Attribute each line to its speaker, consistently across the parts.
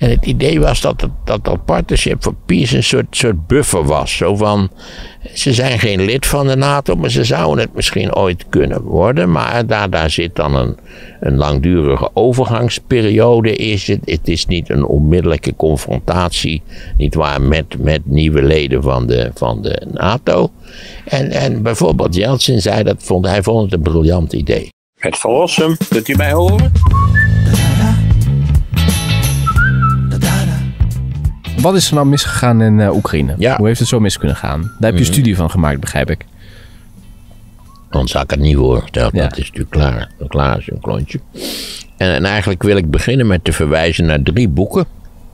Speaker 1: En het idee was dat Partnership for Peace een soort buffer was. Zo van, ze zijn geen lid van de NATO, maar ze zouden het misschien ooit kunnen worden. Maar daar zit dan een langdurige overgangsperiode. Het is niet een onmiddellijke confrontatie, nietwaar, met nieuwe leden van de NATO. En bijvoorbeeld Yeltsin zei hij vond het een briljant idee.
Speaker 2: Het verlossen, kunt u mij horen?
Speaker 3: Wat is er nou misgegaan in Oekraïne?
Speaker 1: Ja.
Speaker 3: Hoe heeft het zo mis kunnen gaan? Daar heb je een studie van gemaakt, begrijp ik.
Speaker 1: Anders had ik het niet voorgesteld. Ja. Dat is natuurlijk klaar. Klaar is een klontje. En eigenlijk wil ik beginnen met te verwijzen naar 3 boeken.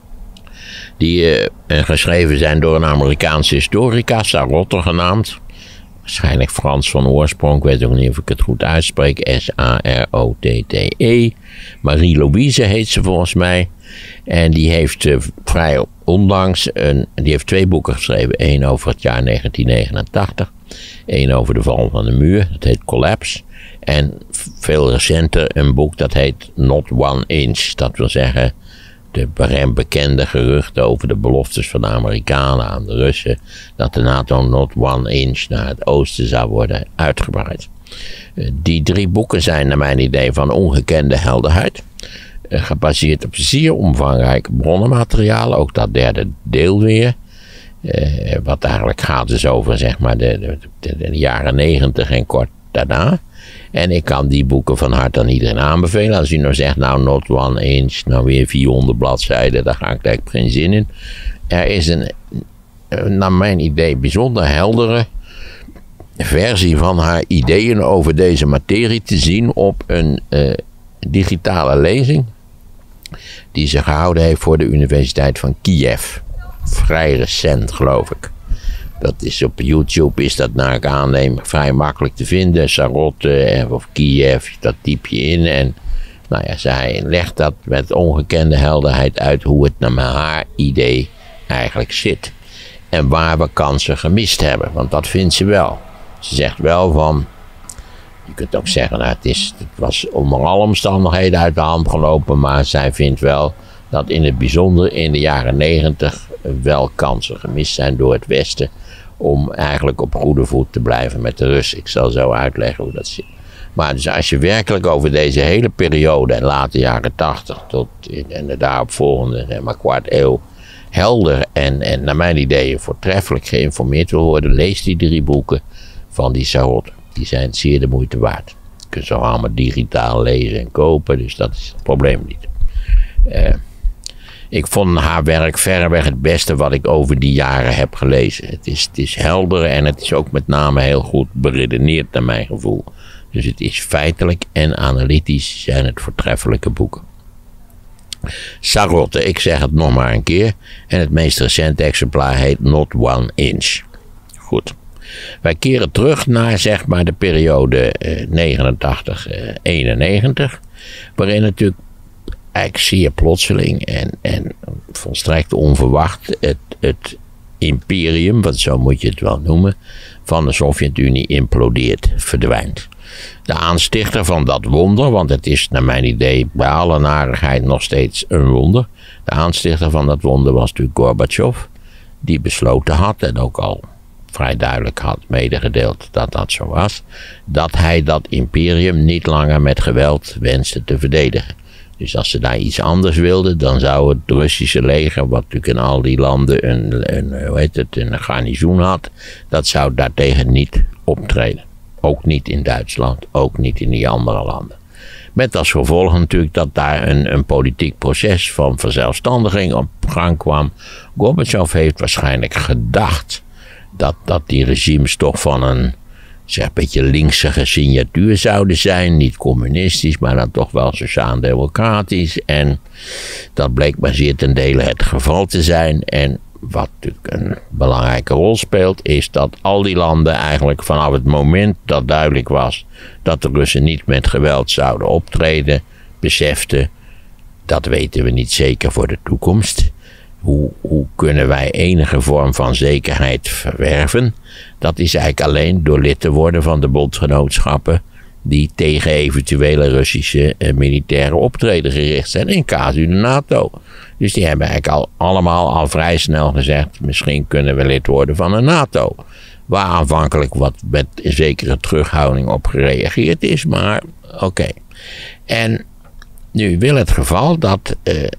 Speaker 1: Die geschreven zijn door een Amerikaanse historica, Sarotte genaamd. Waarschijnlijk Frans van oorsprong. Ik weet ook niet of ik het goed uitspreek. S-A-R-O-T-T-E. Marie-Louise heet ze volgens mij. En die heeft vrij onlangs die heeft 2 boeken geschreven. 1 over het jaar 1989. 1 over de val van de muur. Dat heet Collapse. En veel recenter een boek dat heet Not One Inch. Dat wil zeggen de bekende geruchten over de beloftes van de Amerikanen aan de Russen. Dat de NATO not one inch naar het oosten zou worden uitgebreid. Die 3 boeken zijn naar mijn idee van ongekende helderheid. Gebaseerd op zeer omvangrijk bronnenmateriaal. Ook dat 3e deel weer. Wat eigenlijk gaat dus over zeg maar de jaren 90 en kort daarna. En ik kan die boeken van harte aan iedereen aanbevelen. Als u nou zegt, nou not one inch, nou weer 400 bladzijden, daar ga ik eigenlijk geen zin in. Er is een, naar mijn idee, bijzonder heldere versie van haar ideeën over deze materie te zien op een digitale lezing die ze gehouden heeft voor de Universiteit van Kiev. Vrij recent, geloof ik. Dat is op YouTube, is dat naar ik aanneem vrij makkelijk te vinden. Sarotte of Kiev, dat typ je in. En nou ja, zij legt dat met ongekende helderheid uit hoe het naar haar idee eigenlijk zit. En waar we kansen gemist hebben, want dat vindt ze wel. Ze zegt wel van, je kunt ook zeggen, nou, het was onder alle omstandigheden uit de hand gelopen. Maar zij vindt wel dat in het bijzonder in de jaren 90 wel kansen gemist zijn door het Westen. Om eigenlijk op goede voet te blijven met de Russen. Ik zal zo uitleggen hoe dat zit. Maar dus als je werkelijk over deze hele periode en late jaren 80 tot en de daaropvolgende zeg maar kwart eeuw helder en naar mijn idee voortreffelijk geïnformeerd wil worden, lees die 3 boeken van die Sarotte. Die zijn zeer de moeite waard. Je kunt ze allemaal digitaal lezen en kopen, dus dat is het probleem niet. Ik vond haar werk verreweg het beste wat ik over die jaren heb gelezen. Het is helder en het is ook met name heel goed beredeneerd naar mijn gevoel. Dus het is feitelijk en analytisch zijn het voortreffelijke boeken. Sarotte, ik zeg het nog maar een keer. En het meest recente exemplaar heet Not One Inch. Goed. Wij keren terug naar zeg maar de periode 89-91. Waarin natuurlijk eigenlijk zeer plotseling en volstrekt onverwacht het imperium, want zo moet je het wel noemen, van de Sovjet-Unie implodeert, verdwijnt. De aanstichter van dat wonder, want het is naar mijn idee bij alle narigheid nog steeds een wonder. De aanstichter van dat wonder was natuurlijk Gorbachev, die besloten had en ook al vrij duidelijk had medegedeeld dat dat zo was, dat hij dat imperium niet langer met geweld wenste te verdedigen. Dus als ze daar iets anders wilden, dan zou het Russische leger, wat natuurlijk in al die landen een garnizoen had, dat zou daartegen niet optreden. Ook niet in Duitsland, ook niet in die andere landen. Met als gevolg natuurlijk dat daar een politiek proces van verzelfstandiging op gang kwam. Gorbachev heeft waarschijnlijk gedacht dat die regimes toch van een beetje linkse signatuur zouden zijn. Niet communistisch, maar dan toch wel sociaal-democratisch. En dat bleek maar zeer ten dele het geval te zijn. En wat natuurlijk een belangrijke rol speelt, is dat al die landen eigenlijk vanaf het moment dat duidelijk was dat de Russen niet met geweld zouden optreden, beseften, dat weten we niet zeker voor de toekomst. Hoe kunnen wij enige vorm van zekerheid verwerven? Dat is eigenlijk alleen door lid te worden van de bondgenootschappen die tegen eventuele Russische militaire optreden gericht zijn. In casu de NATO. Dus die hebben eigenlijk allemaal al vrij snel gezegd, misschien kunnen we lid worden van de NATO. Waar aanvankelijk wat met een zekere terughouding op gereageerd is, maar oké. En nu wil het geval dat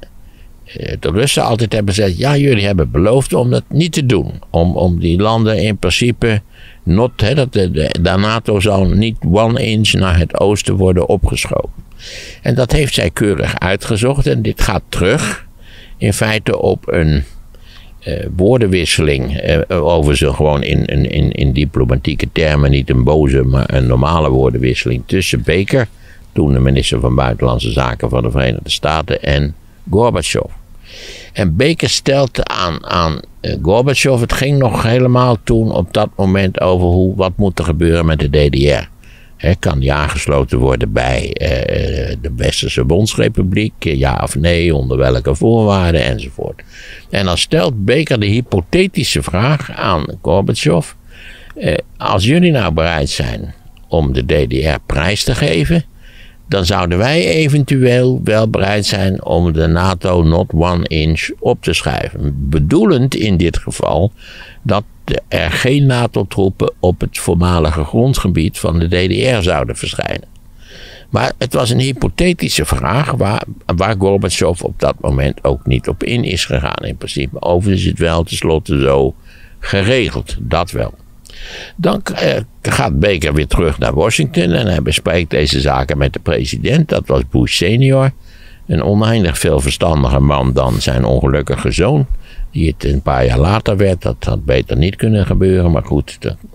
Speaker 1: de Russen altijd hebben gezegd, ja, jullie hebben beloofd om dat niet te doen. Om die landen in principe, dat de NATO zal niet 1 inch naar het oosten worden opgeschoven. En dat heeft zij keurig uitgezocht en dit gaat terug in feite op een woordenwisseling, overigens gewoon in diplomatieke termen, niet een boze, maar een normale woordenwisseling tussen Baker, toen de minister van Buitenlandse Zaken van de Verenigde Staten, en Gorbachev. En Baker stelt aan Gorbachev, het ging nog helemaal toen op dat moment over wat moet er gebeuren met de DDR. Kan die aangesloten worden bij de Westerse Bondsrepubliek, ja of nee, onder welke voorwaarden enzovoort. En dan stelt Baker de hypothetische vraag aan Gorbachev, als jullie nou bereid zijn om de DDR prijs te geven, dan zouden wij eventueel wel bereid zijn om de NATO not 1 inch op te schrijven. Bedoelend in dit geval dat er geen NATO-troepen op het voormalige grondgebied van de DDR zouden verschijnen. Maar het was een hypothetische vraag waar Gorbachev op dat moment ook niet op in is gegaan. In principe overigens is het wel tenslotte zo geregeld, dat wel. Dan gaat Baker weer terug naar Washington en hij bespreekt deze zaken met de president. Dat was Bush senior. Een oneindig veel verstandiger man dan zijn ongelukkige zoon. Die het een paar jaar later werd. Dat had beter niet kunnen gebeuren. Maar goed,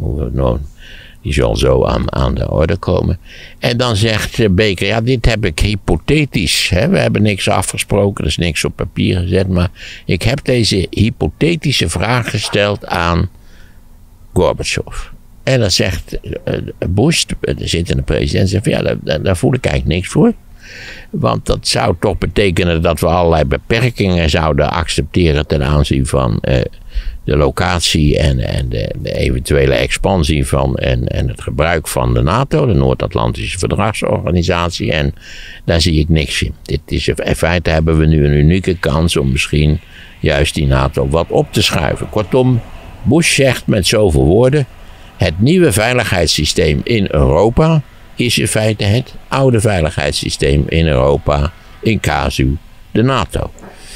Speaker 1: die zal zo aan de orde komen. En dan zegt Baker, ja, dit heb ik hypothetisch. We hebben niks afgesproken, er is niks op papier gezet. Maar ik heb deze hypothetische vraag gesteld aan Gorbachev. En dan zegt Bush, de zittende president, zegt, ja, daar voel ik eigenlijk niks voor. Want dat zou toch betekenen dat we allerlei beperkingen zouden accepteren ten aanzien van de locatie en de eventuele expansie van en het gebruik van de NATO, de Noord-Atlantische Verdragsorganisatie. En daar zie ik niks in. In feite hebben we nu een unieke kans om misschien juist die NATO wat op te schuiven. Kortom, Bush zegt met zoveel woorden, het nieuwe veiligheidssysteem in Europa is in feite het oude veiligheidssysteem in Europa, in casu de NATO.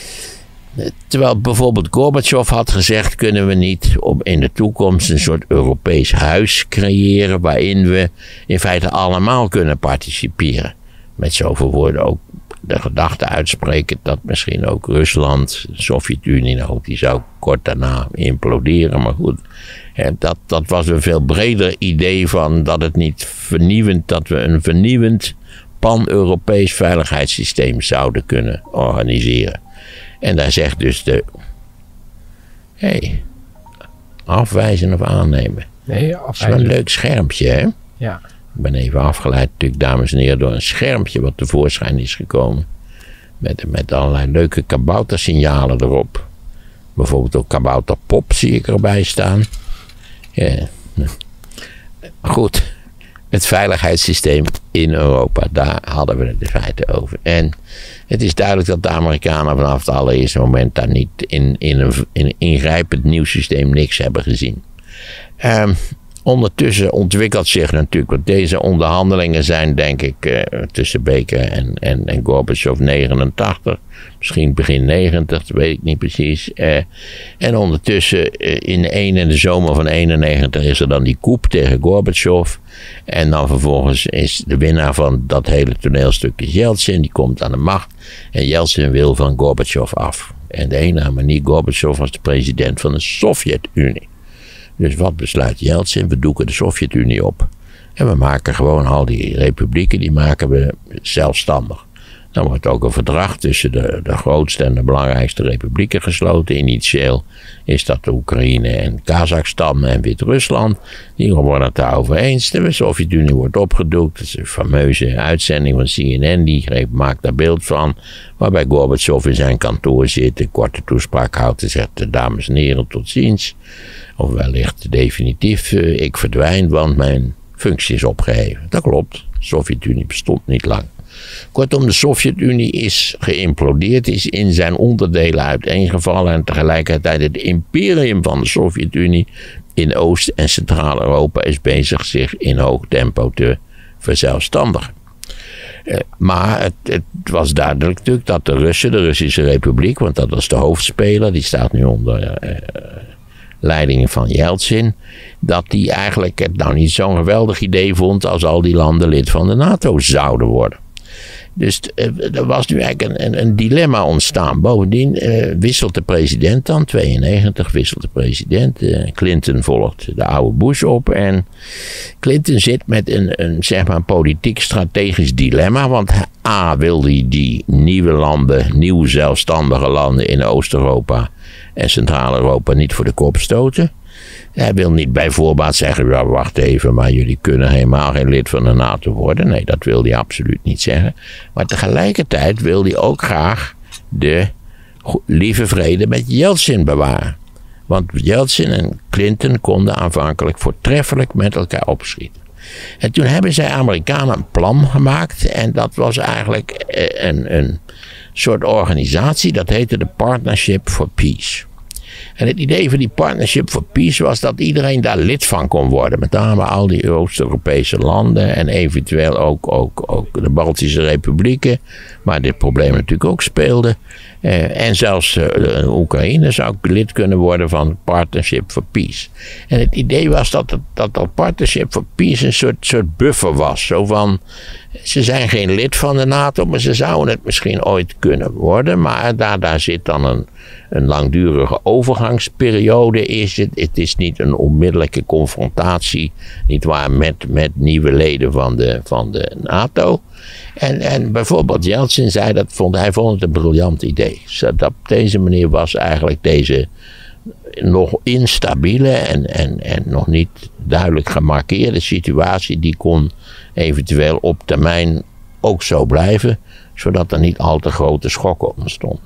Speaker 1: Terwijl bijvoorbeeld Gorbachev had gezegd, kunnen we niet in de toekomst een soort Europees huis creëren waarin we in feite allemaal kunnen participeren. Met zoveel woorden ook de gedachte uitspreken dat misschien ook Rusland, de Sovjet-Unie, nou, die zou kort daarna imploderen, maar goed. Dat was een veel breder idee van dat het niet vernieuwend, dat we een vernieuwend pan-Europees veiligheidssysteem zouden kunnen organiseren. En daar zegt dus afwijzen of aannemen.
Speaker 3: Nee,
Speaker 1: afwijzen. Dat is wel een leuk schermpje, hè?
Speaker 3: Ja.
Speaker 1: Ik ben even afgeleid natuurlijk, dames en heren, door een schermpje wat tevoorschijn is gekomen. Met allerlei leuke kaboutersignalen erop. Bijvoorbeeld ook kabouterpop zie ik erbij staan. Ja. Goed, het veiligheidssysteem in Europa, daar hadden we het in feite over. En het is duidelijk dat de Amerikanen vanaf het allereerste moment daar niet in een ingrijpend nieuw systeem niks hebben gezien. Ondertussen ontwikkelt zich natuurlijk, want deze onderhandelingen zijn denk ik tussen Baker en Gorbachev 89, misschien begin 90, dat weet ik niet precies. En ondertussen in de zomer van 91 is er dan die coup tegen Gorbachev. En dan vervolgens is de winnaar van dat hele toneelstuk Yeltsin, die komt aan de macht. En Yeltsin wil van Gorbachev af. En de enige manier, Gorbachev was de president van de Sovjet-Unie. Dus wat besluit Yeltsin? We doeken de Sovjet-Unie op. En we maken gewoon al die republieken, die maken we zelfstandig. Dan wordt ook een verdrag tussen de grootste en de belangrijkste republieken gesloten. Initieel is dat de Oekraïne en Kazachstan en Wit-Rusland. Die worden het daarover eens. De Sovjet-Unie wordt opgedoekt. Dat is een fameuze uitzending van CNN. Die maakt daar beeld van. Waarbij Gorbachev in zijn kantoor zit. Een korte toespraak houdt en zegt, dames en heren, tot ziens. Of wellicht definitief, ik verdwijn, want mijn functie is opgeheven. Dat klopt. Sovjet-Unie bestond niet lang. Kortom, de Sovjet-Unie is geïmplodeerd, is in zijn onderdelen uiteengevallen en tegelijkertijd het imperium van de Sovjet-Unie in Oost- en Centraal-Europa is bezig zich in hoog tempo te verzelfstandigen. Maar het was duidelijk natuurlijk dat de Russische Republiek, want dat was de hoofdspeler, die staat nu onder leiding van Jeltsin, dat die eigenlijk het nou niet zo'n geweldig idee vond als al die landen lid van de NATO zouden worden. Dus er was nu eigenlijk een dilemma ontstaan. Bovendien wisselt de president dan, 92 wisselt de president. Clinton volgt de oude Bush op. En Clinton zit met een politiek-strategisch dilemma. Want A, wil hij die nieuwe landen, nieuwe zelfstandige landen in Oost-Europa en Centraal-Europa niet voor de kop stoten. Hij wil niet bij voorbaat zeggen, ja, wacht even, maar jullie kunnen helemaal geen lid van de NATO worden. Nee, dat wil hij absoluut niet zeggen. Maar tegelijkertijd wil hij ook graag de lieve vrede met Jeltsin bewaren. Want Jeltsin en Clinton konden aanvankelijk voortreffelijk met elkaar opschieten. En toen hebben zij Amerikanen een plan gemaakt. En dat was eigenlijk een soort organisatie, dat heette de Partnership for Peace. En het idee van die Partnership for Peace was dat iedereen daar lid van kon worden. Met name al die Oost-Europese landen en eventueel ook de Baltische republieken. Waar dit probleem natuurlijk ook speelde. En zelfs Oekraïne zou lid kunnen worden van Partnership for Peace. En het idee was dat Partnership for Peace een soort buffer was. Zo van, ze zijn geen lid van de NATO, maar ze zouden het misschien ooit kunnen worden. Maar daar zit dan een langdurige overgangsperiode. Het is niet een onmiddellijke confrontatie, nietwaar, met nieuwe leden van de NATO. En bijvoorbeeld Jeltsin zei hij vond het een briljant idee. Dat op deze manier was eigenlijk deze nog instabiele en nog niet duidelijk gemarkeerde situatie, die kon eventueel op termijn ook zo blijven, zodat er niet al te grote schokken ontstonden.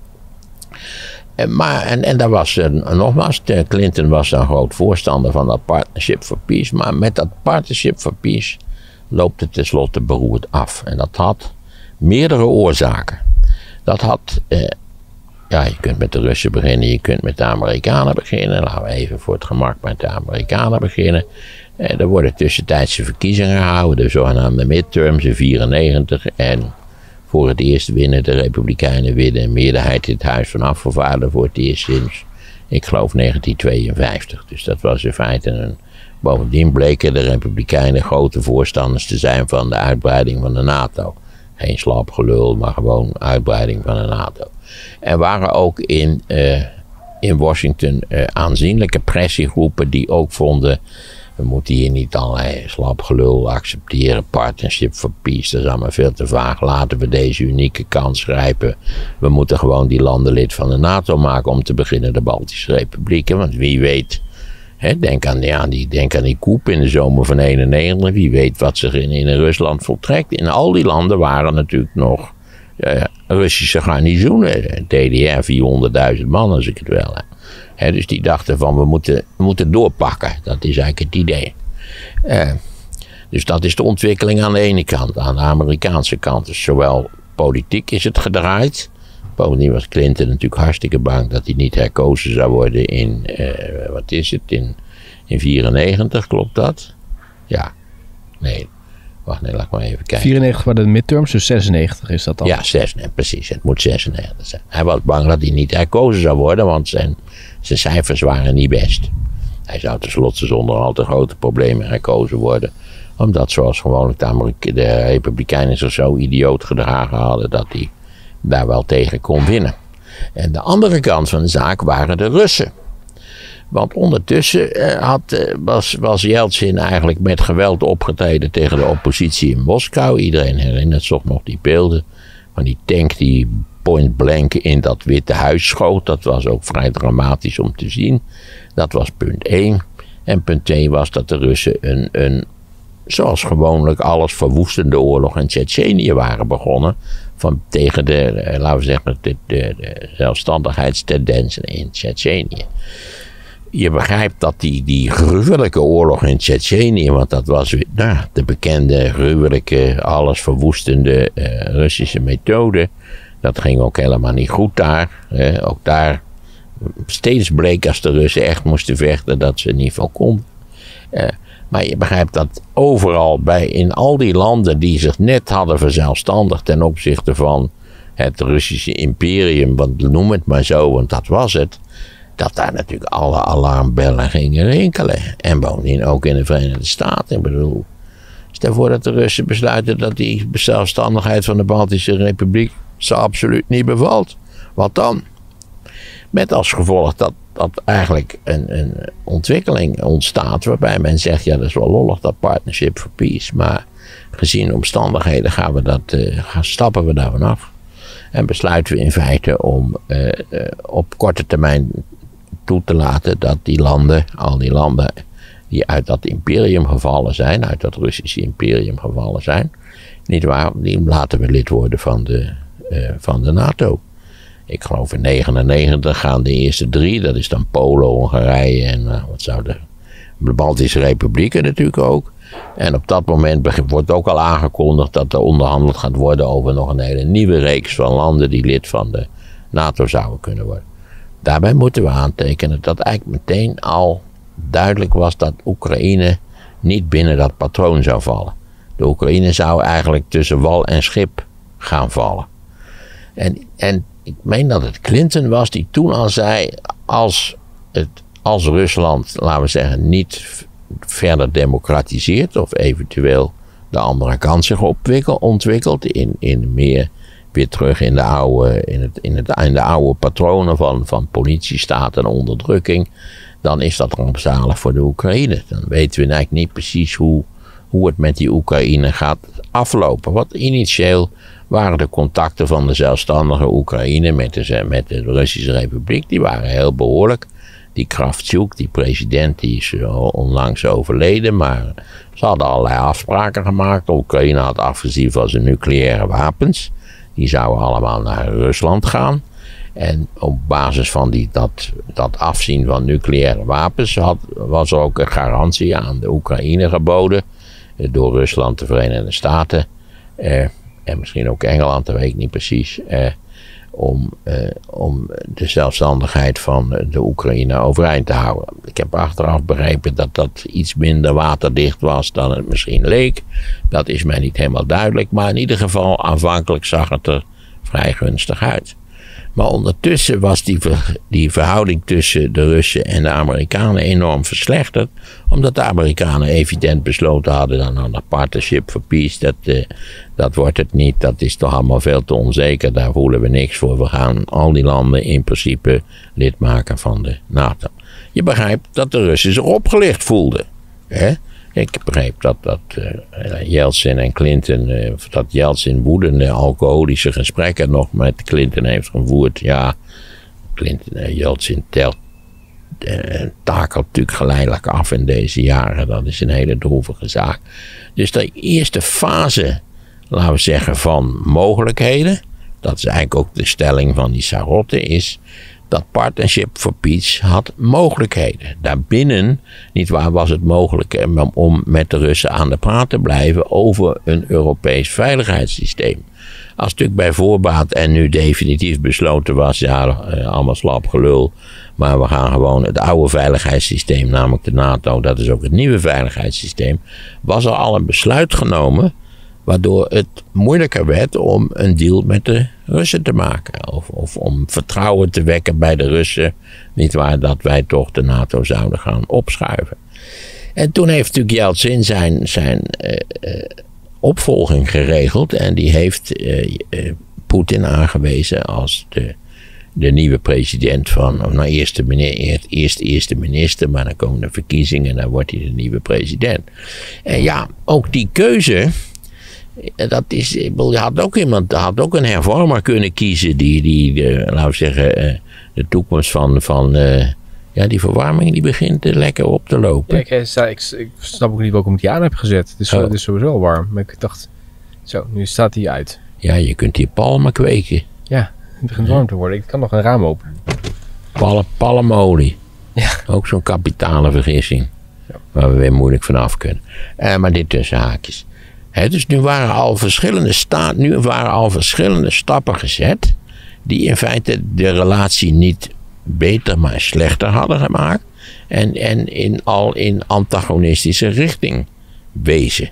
Speaker 1: En daar was nogmaals, Clinton was een groot voorstander van dat Partnership for Peace, maar met dat Partnership for Peace loopt het tenslotte beroerd af. En dat had meerdere oorzaken. Dat had, je kunt met de Russen beginnen, je kunt met de Amerikanen beginnen. Laten we even voor het gemak met de Amerikanen beginnen. Er worden tussentijdse verkiezingen gehouden, de zogenaamde midterms in 1994. En voor het eerst winnen de Republikeinen een meerderheid in het Huis van Afgevaardigden voor het eerst sinds, ik geloof, 1952. Dus dat was in feite bovendien bleken de Republikeinen grote voorstanders te zijn van de uitbreiding van de NATO. Geen slap gelul, maar gewoon uitbreiding van de NATO. Er waren ook in Washington aanzienlijke pressiegroepen die ook vonden, we moeten hier niet allerlei slap gelul accepteren. Partnership for Peace, dat is allemaal veel te vaag. Laten we deze unieke kans grijpen. We moeten gewoon die landen lid van de NATO maken, om te beginnen de Baltische Republieken. Want wie weet, denk aan die coup in de zomer van 1991. Wie weet wat zich in Rusland voltrekt. In al die landen waren natuurlijk nog Russische garnizoenen. DDR 400.000 man, als ik het wel heb. Dus die dachten van, we moeten doorpakken. Dat is eigenlijk het idee. Dus dat is de ontwikkeling aan de ene kant. Aan de Amerikaanse kant. Dus zowel politiek is het gedraaid. Bovendien was Clinton natuurlijk hartstikke bang dat hij niet herkozen zou worden in 94, klopt dat? Ja. Nee. Wacht, laat ik maar even kijken.
Speaker 3: 94 waren de midterms, dus 96 is dat dan?
Speaker 1: Ja, 96, precies. Het moet 96 zijn. Hij was bang dat hij niet herkozen zou worden, want zijn cijfers waren niet best. Hij zou tenslotte zonder al te grote problemen herkozen worden. Omdat, zoals gewoonlijk de Republikeinen zich zo idioot gedragen hadden, dat hij daar wel tegen kon winnen. En de andere kant van de zaak waren de Russen. Want ondertussen was Jeltsin eigenlijk met geweld opgetreden tegen de oppositie in Moskou. Iedereen herinnert zich nog die beelden van die tank die point blank in dat Witte Huis schoot. Dat was ook vrij dramatisch om te zien. Dat was punt 1. En punt 2 was dat de Russen een zoals gewoonlijk alles verwoestende oorlog in Tsjetsjenië waren begonnen. Tegen de zelfstandigheidstendensen in Tsjetsjenië. je begrijpt dat die gruwelijke oorlog in Tsjetsjenië, want dat was de bekende, gruwelijke, alles verwoestende Russische methode. Dat ging ook helemaal niet goed daar. Ook daar steeds bleek als de Russen echt moesten vechten dat ze niet van konden. Maar je begrijpt dat overal, in al die landen die zich net hadden verzelfstandigd ten opzichte van het Russische imperium, want noem het maar zo, want dat was het, dat daar natuurlijk alle alarmbellen gingen rinkelen. En bovendien ook in de Verenigde Staten. Ik bedoel, stel voor dat de Russen besluiten dat die zelfstandigheid van de Baltische Republiek ze absoluut niet bevalt. Wat dan? Met als gevolg dat eigenlijk een ontwikkeling ontstaat waarbij men zegt, ja, dat is wel lollig, dat Partnership for Peace, maar gezien de omstandigheden stappen we daar vanaf. En besluiten we in feite om op korte termijn toe te laten dat al die landen die uit dat imperium gevallen zijn, uit dat Russische imperium gevallen zijn, die laten we lid worden van de NATO. Ik geloof in 1999 gaan de eerste 3, dat is dan Polen, Hongarije en de Baltische Republieken natuurlijk ook. En op dat moment wordt ook al aangekondigd dat er onderhandeld gaat worden over nog een hele nieuwe reeks van landen die lid van de NATO zouden kunnen worden. Daarbij moeten we aantekenen dat eigenlijk meteen al duidelijk was dat Oekraïne niet binnen dat patroon zou vallen. De Oekraïne zou eigenlijk tussen wal en schip gaan vallen. En ik meen dat het Clinton was die toen al zei, als Rusland, laten we zeggen, niet verder democratiseert of eventueel de andere kant zich ontwikkelt in meer weer terug in de oude patronen van politiestaat en onderdrukking, dan is dat rampzalig voor de Oekraïne. Dan weten we eigenlijk niet precies hoe het met die Oekraïne gaat aflopen. Want initieel waren de contacten van de zelfstandige Oekraïne met de Russische Republiek, die waren heel behoorlijk. Die Kravchuk, die president, die is onlangs overleden, maar ze hadden allerlei afspraken gemaakt. Oekraïne had afgezien van zijn nucleaire wapens. Die zouden allemaal naar Rusland gaan. En op basis van dat afzien van nucleaire wapens was er ook een garantie aan de Oekraïne geboden. Door Rusland, de Verenigde Staten en misschien ook Engeland, dat weet ik niet precies. Om de zelfstandigheid van de Oekraïne overeind te houden. Ik heb achteraf begrepen dat iets minder waterdicht was dan het misschien leek. Dat is mij niet helemaal duidelijk, maar in ieder geval aanvankelijk zag het er vrij gunstig uit. Maar ondertussen was die verhouding tussen de Russen en de Amerikanen enorm verslechterd. Omdat de Amerikanen evident besloten hadden, dan de Partnership for Peace, dat wordt het niet, dat is toch allemaal veel te onzeker, daar voelen we niks voor. We gaan al die landen in principe lid maken van de NATO. Je begrijpt dat de Russen zich opgelicht voelden. Hè? Ik begreep dat Yeltsin en Clinton, dat Yeltsin woedende alcoholische gesprekken nog met Clinton heeft gevoerd. Ja, Yeltsin takelt natuurlijk geleidelijk af in deze jaren. Dat is een hele droevige zaak. Dus de eerste fase, laten we zeggen, van mogelijkheden, dat is eigenlijk ook de stelling van die Sarotte, is dat Partnership for Peace had mogelijkheden. Daarbinnen, nietwaar, was het mogelijk om met de Russen aan de praat te blijven over een Europees veiligheidssysteem. Als het natuurlijk bij voorbaat en nu definitief besloten was, ja, allemaal slap gelul, maar we gaan gewoon het oude veiligheidssysteem, namelijk de NATO, dat is ook het nieuwe veiligheidssysteem, was er al een besluit genomen waardoor het moeilijker werd om een deal met de Russen te maken. Of om vertrouwen te wekken bij de Russen. Nietwaar, dat wij toch de NATO zouden gaan opschuiven. En toen heeft natuurlijk Yeltsin zijn opvolging geregeld. En die heeft Poetin aangewezen als de nieuwe president van, eerste minister, maar dan komen de verkiezingen en dan wordt hij de nieuwe president. En ja, ook die keuze, dat is, je had ook een hervormer kunnen kiezen die laten we zeggen, de toekomst van die verwarming die begint lekker op te lopen.
Speaker 3: Ja, ik snap ook niet waarom ik die aan heb gezet. Het is sowieso al warm. Maar ik dacht, zo, nu staat hij uit.
Speaker 1: Ja, je kunt hier palmen kweken.
Speaker 3: Ja, het begint warm te worden. Ik kan nog een raam open.
Speaker 1: Palmolie.
Speaker 3: Ja.
Speaker 1: Ook zo'n kapitale vergissing. Ja. Waar we weer moeilijk vanaf kunnen. Maar dit tussen haakjes. Dus nu waren al verschillende stappen gezet. Die in feite de relatie niet beter, maar slechter hadden gemaakt. En in antagonistische richting wezen.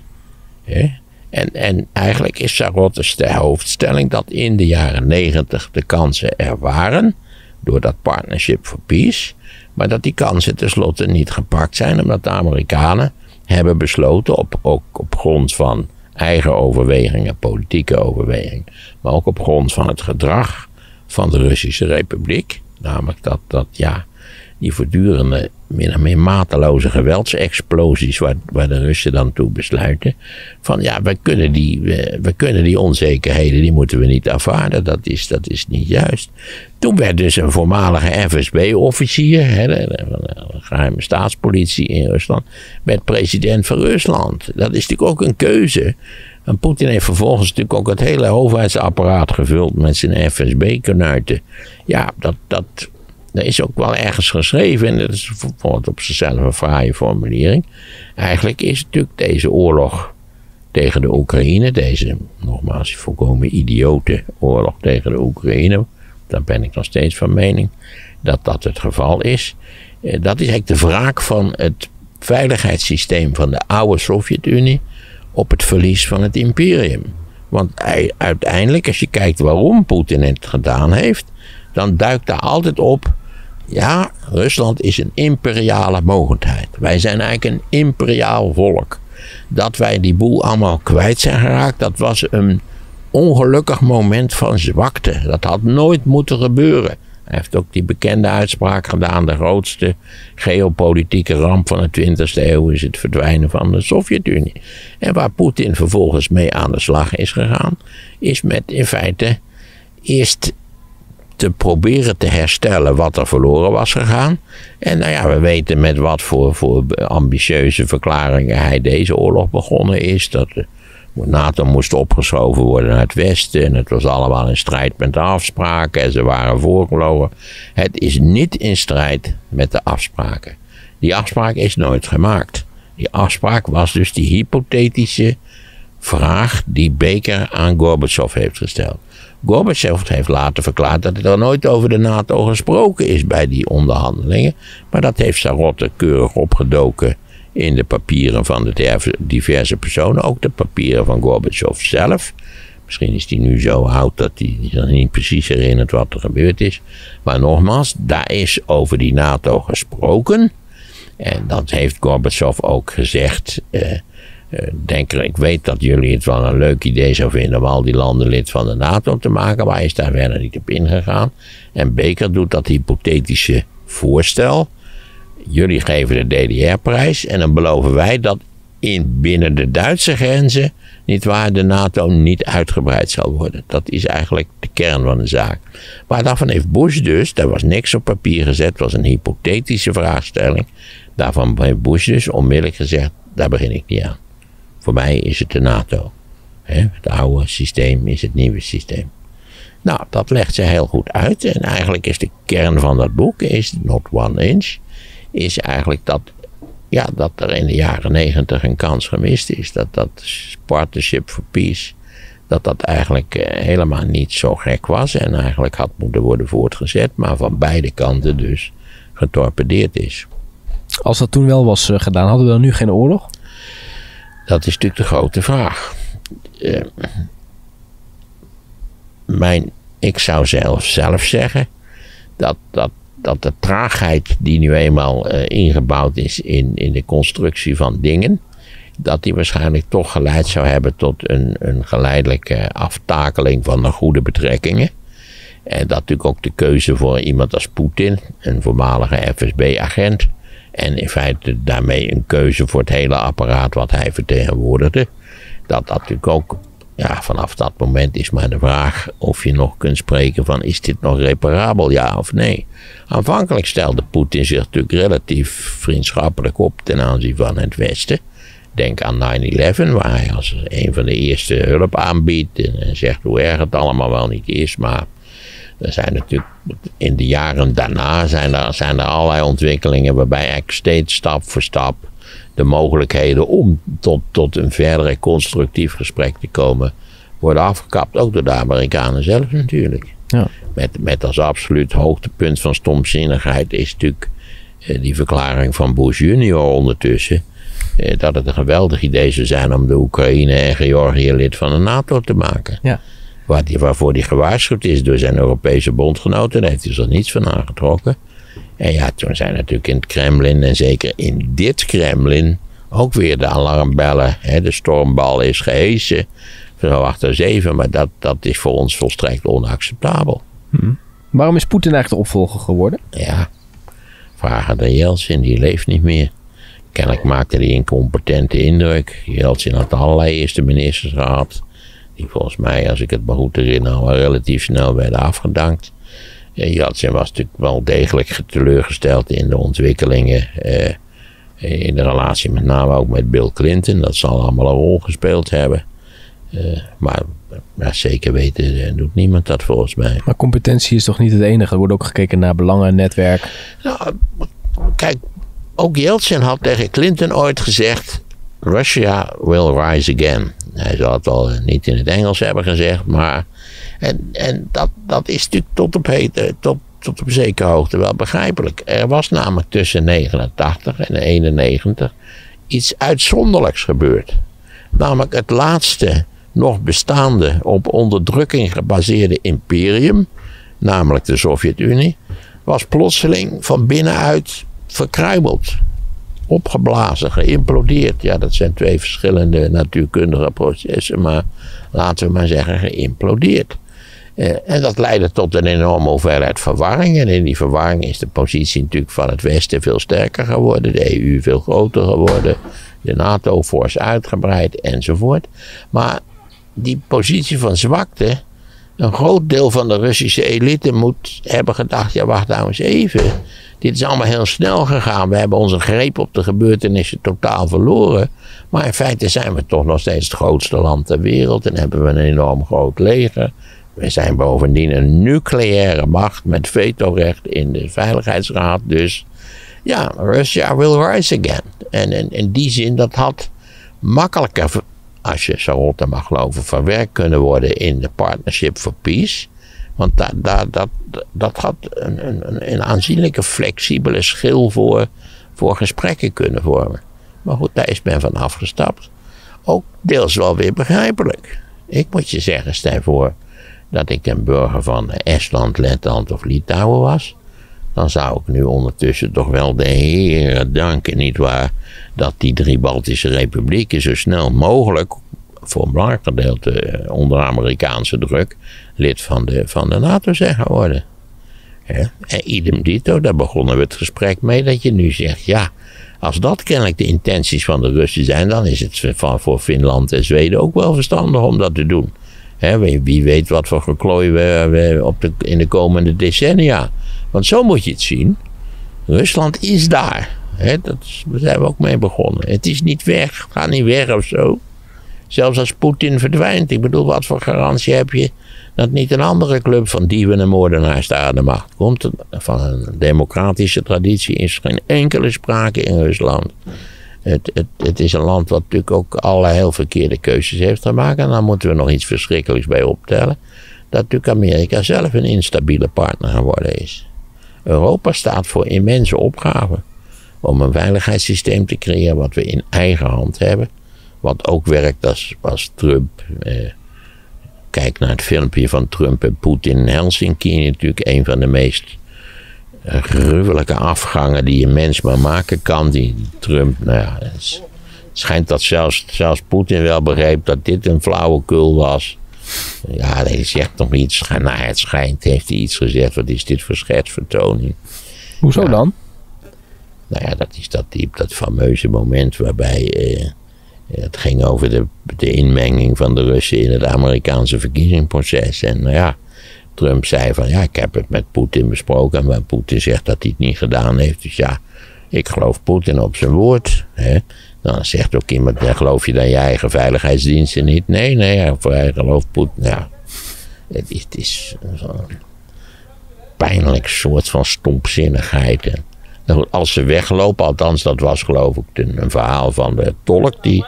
Speaker 1: En eigenlijk is Sarotte's de hoofdstelling dat in de jaren 90 de kansen er waren. Door dat Partnership for Peace. Maar dat die kansen tenslotte niet gepakt zijn. Omdat de Amerikanen hebben besloten, ook op grond van eigen overwegingen, politieke overwegingen. Maar ook op grond van het gedrag van de Russische Republiek. Namelijk dat die voortdurende, min of meer mateloze geweldsexplosies waar de Russen dan toe besluiten. Van we kunnen die onzekerheden, die moeten we niet aanvaarden. Dat is niet juist. Toen werd dus een voormalige FSB-officier, van de geheime staatspolitie in Rusland, werd president van Rusland. Dat is natuurlijk ook een keuze. En Poetin heeft vervolgens natuurlijk ook het hele overheidsapparaat gevuld met zijn FSB-kanuiten. Ja, dat is ook wel ergens geschreven. En dat is bijvoorbeeld op zichzelf een fraaie formulering. Eigenlijk is natuurlijk deze oorlog tegen de Oekraïne, deze nogmaals volkomen idiote oorlog tegen de Oekraïne, daar ben ik nog steeds van mening dat het geval is. Dat is eigenlijk de wraak van het veiligheidssysteem van de oude Sovjet-Unie op het verlies van het imperium. Want uiteindelijk, als je kijkt waarom Poetin het gedaan heeft, dan duikt daar altijd op, ja, Rusland is een imperiale mogendheid. Wij zijn eigenlijk een imperiaal volk. Dat wij die boel allemaal kwijt zijn geraakt, dat was een ongelukkig moment van zwakte. Dat had nooit moeten gebeuren. Hij heeft ook die bekende uitspraak gedaan, de grootste geopolitieke ramp van de 20e eeuw is het verdwijnen van de Sovjet-Unie. En waar Poetin vervolgens mee aan de slag is gegaan, is met in feite eerst te proberen te herstellen wat er verloren was gegaan. En we weten met wat voor ambitieuze verklaringen hij deze oorlog begonnen is. Dat de NATO moest opgeschoven worden naar het westen. En het was allemaal in strijd met de afspraken. En ze waren voorgelogen. Het is niet in strijd met de afspraken. Die afspraak is nooit gemaakt. Die afspraak was dus die hypothetische vraag die Baker aan Gorbachev heeft gesteld. Gorbachev heeft later verklaard dat er nooit over de NATO gesproken is bij die onderhandelingen. Maar dat heeft Sarotte keurig opgedoken in de papieren van de diverse personen. Ook de papieren van Gorbachev zelf. Misschien is hij nu zo oud dat hij zich niet precies herinnert wat er gebeurd is. Maar nogmaals, daar is over die NATO gesproken. En dat heeft Gorbachev ook gezegd. Ik weet dat jullie het wel een leuk idee zou vinden om al die landen lid van de NATO te maken, maar hij is daar verder niet op ingegaan. En Baker doet dat hypothetische voorstel. Jullie geven de DDR-prijs en dan beloven wij dat binnen de Duitse grenzen, nietwaar, de NATO niet uitgebreid zal worden. Dat is eigenlijk de kern van de zaak. Maar daarvan heeft Bush dus, daar was niks op papier gezet, het was een hypothetische vraagstelling. Daarvan heeft Bush dus onmiddellijk gezegd, daar begin ik niet aan. Voor mij is het de NATO. Het oude systeem is het nieuwe systeem. Nou, dat legt ze heel goed uit. En eigenlijk is de kern van dat boek, is Not One Inch, is eigenlijk dat er in de jaren 90 een kans gemist is. Dat Partnership for Peace, dat eigenlijk helemaal niet zo gek was. En eigenlijk had moeten worden voortgezet, maar van beide kanten dus getorpedeerd is.
Speaker 3: Als dat toen wel was gedaan, hadden we dan nu geen oorlog?
Speaker 1: Dat is natuurlijk de grote vraag. Ik zou zelf zeggen dat de traagheid die nu eenmaal ingebouwd is in de constructie van dingen, dat die waarschijnlijk toch geleid zou hebben tot een geleidelijke aftakeling van de goede betrekkingen. En dat natuurlijk ook de keuze voor iemand als Poetin, een voormalige FSB-agent, en in feite daarmee een keuze voor het hele apparaat wat hij vertegenwoordigde. Dat natuurlijk ook, vanaf dat moment is maar de vraag of je nog kunt spreken van, is dit nog reparabel, ja of nee? Aanvankelijk stelde Poetin zich natuurlijk relatief vriendschappelijk op ten aanzien van het Westen. Denk aan 9/11, waar hij als een van de eerste hulp aanbiedt en zegt hoe erg het allemaal wel niet is, maar Er zijn natuurlijk in de jaren daarna zijn er allerlei ontwikkelingen waarbij eigenlijk steeds stap voor stap de mogelijkheden om tot een verdere constructief gesprek te komen worden afgekapt. Ook door de Amerikanen zelf natuurlijk.
Speaker 3: Ja.
Speaker 1: Met als absoluut hoogtepunt van stomzinnigheid is natuurlijk die verklaring van Bush junior ondertussen. Dat het een geweldig idee zou zijn om de Oekraïne en Georgië lid van de NATO te maken.
Speaker 3: Ja.
Speaker 1: Waarvoor hij gewaarschuwd is door zijn Europese bondgenoten. Daar heeft hij er niets van aangetrokken. En ja, toen zijn natuurlijk in het Kremlin en zeker in dit Kremlin ook weer de alarmbellen. De stormbal is gehesen. Zo achter 7, maar dat is voor ons volstrekt onacceptabel.
Speaker 3: Waarom is Poetin eigenlijk de opvolger geworden?
Speaker 1: Ja, vragen de Jeltsin, die leeft niet meer. Kennelijk maakte hij een competente indruk. Jeltsin had allerlei eerste ministers gehad. Die volgens mij, als ik het me goed herinner, al relatief snel werden afgedankt. Jeltsin was natuurlijk wel degelijk teleurgesteld in de ontwikkelingen. In de relatie met name ook met Bill Clinton. Dat zal allemaal een rol gespeeld hebben. Maar zeker weten doet niemand dat volgens mij.
Speaker 3: Maar competentie is toch niet het enige? Er wordt ook gekeken naar belangen, netwerk.
Speaker 1: Nou, kijk, ook Yeltsin had tegen Clinton ooit gezegd: Russia will rise again. Hij zal het wel niet in het Engels hebben gezegd, maar. En dat is natuurlijk tot op zekere hoogte wel begrijpelijk. Er was namelijk tussen 89 en 91 iets uitzonderlijks gebeurd. Namelijk het laatste nog bestaande op onderdrukking gebaseerde imperium, namelijk de Sovjet-Unie, was plotseling van binnenuit verkruimeld, opgeblazen, geïmplodeerd. Ja, dat zijn twee verschillende natuurkundige processen, maar laten we maar zeggen geïmplodeerd. En dat leidde tot een enorme hoeveelheid verwarring. En in die verwarring is de positie natuurlijk van het Westen veel sterker geworden, de EU veel groter geworden, de NATO fors uitgebreid enzovoort. Maar die positie van zwakte, een groot deel van de Russische elite moet hebben gedacht: ja, wacht nou eens even. Dit is allemaal heel snel gegaan. We hebben onze greep op de gebeurtenissen totaal verloren. Maar in feite zijn we toch nog steeds het grootste land ter wereld en hebben we een enorm groot leger. We zijn bovendien een nucleaire macht met vetorecht in de Veiligheidsraad. Dus ja, Russia will rise again. En in die zin, dat had makkelijker, als je Sarota mag geloven, verwerkt kunnen worden in de Partnership for Peace. Want dat had een aanzienlijke flexibele schil voor gesprekken kunnen vormen. Maar goed, daar is men van afgestapt. Ook deels wel weer begrijpelijk. Ik moet je zeggen, stel voor dat ik een burger van Estland, Letland of Litouwen was. Dan zou ik nu ondertussen toch wel de heren danken, nietwaar, dat die 3 Baltische republieken zo snel mogelijk, voor een belangrijk gedeelte onder Amerikaanse druk, lid van de NATO zijn geworden. En idem dito, daar begonnen we het gesprek mee, dat je nu zegt, ja, als dat kennelijk de intenties van de Russen zijn, dan is het voor Finland en Zweden ook wel verstandig om dat te doen. Wie weet wat voor geklooi we in de komende decennia. Want zo moet je het zien. Rusland is daar. Daar zijn we ook mee begonnen. Het is niet weg. Gaat niet weg of zo. Zelfs als Poetin verdwijnt. Ik bedoel, wat voor garantie heb je dat niet een andere club van dieven en moordenaars daar aan de macht komt? Van een democratische traditie is geen enkele sprake in Rusland. Het is een land wat natuurlijk ook allerlei heel verkeerde keuzes heeft gemaakt. En dan moeten we nog iets verschrikkelijks bij optellen. Dat natuurlijk Amerika zelf een instabiele partner geworden is. Europa staat voor immense opgaven. Om een veiligheidssysteem te creëren wat we in eigen hand hebben. Wat ook werkt als Trump. Kijk naar het filmpje van Trump en Poetin in Helsinki. Natuurlijk een van de meest gruwelijke afgangen die een mens maar maken kan. Die Trump, nou ja, het schijnt dat zelfs Poetin wel begreep dat dit een flauwekul was. Ja, hij zegt nog iets. Nou, het schijnt, heeft hij iets gezegd. Wat is dit voor schetsvertoning?
Speaker 3: Hoezo dan?
Speaker 1: Nou ja, dat is dat fameuze moment waarbij het ging over de inmenging van de Russen in het Amerikaanse verkiezingsproces. En nou ja, Trump zei van ja, ik heb het met Poetin besproken. Maar Poetin zegt dat hij het niet gedaan heeft. Dus ja, ik geloof Poetin op zijn woord. Hè. Dan zegt ook iemand, geloof je dan je eigen veiligheidsdiensten niet? Nee, hij gelooft Poetin. Ja, het is pijnlijk soort van stompzinnigheid. En als ze weglopen, althans dat was geloof ik een verhaal van de tolk die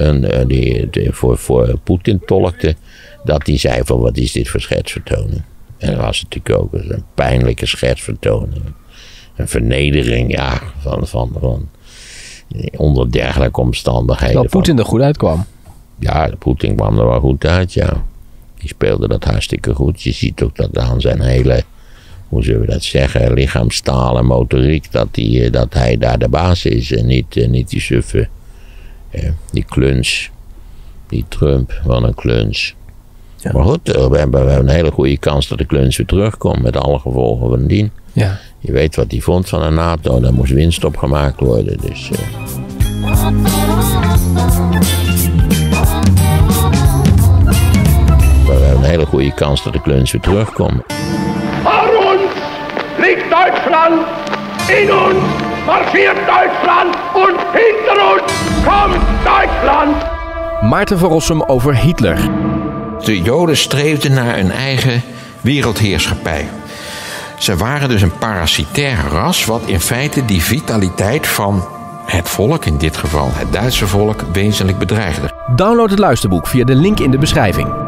Speaker 1: voor Poetin tolkte. Dat die zei van wat is dit voor schetsvertoning. En dat was natuurlijk ook een pijnlijke schetsvertoning. Een vernedering, ja, van onder dergelijke omstandigheden.
Speaker 3: Terwijl Poetin er goed uitkwam.
Speaker 1: Ja, Poetin kwam er wel goed uit, ja. Die speelde dat hartstikke goed. Je ziet ook dat aan zijn hele, hoe zullen we dat zeggen, lichaamstaal en motoriek, dat hij daar de baas is en niet die suffe, die kluns, die Trump, wat een kluns. Ja. Maar goed, we hebben een hele goede kans dat de kluns weer terugkomt met alle gevolgen van dien. Ja. Je weet wat hij vond van de NATO, daar moest winst op gemaakt worden. Dus, we hebben een hele goede kans dat de kluns weer terugkomen.
Speaker 4: Voor ons ligt Duitsland, in ons marcheert Duitsland en hinter ons komt Duitsland.
Speaker 5: Maarten van Rossum over Hitler.
Speaker 6: De Joden streefden naar een eigen wereldheerschappij. Ze waren dus een parasitair ras wat in feite die vitaliteit van het volk, in dit geval het Duitse volk, wezenlijk bedreigde.
Speaker 5: Download het luisterboek via de link in de beschrijving.